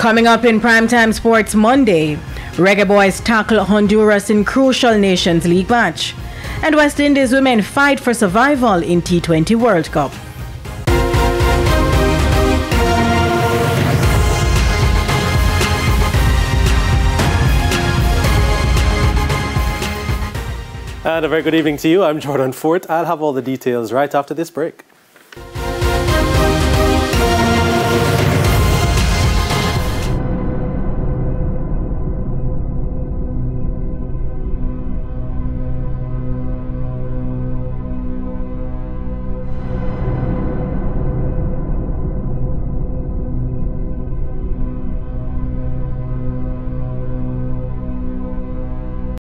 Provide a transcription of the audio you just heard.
Coming up in Primetime Sports Monday, Reggae Boys tackle Honduras in crucial Nations League match. And West Indies women fight for survival in T20 World Cup. And a very good evening to you. I'm Jordan Fort. I'll have all the details right after this break.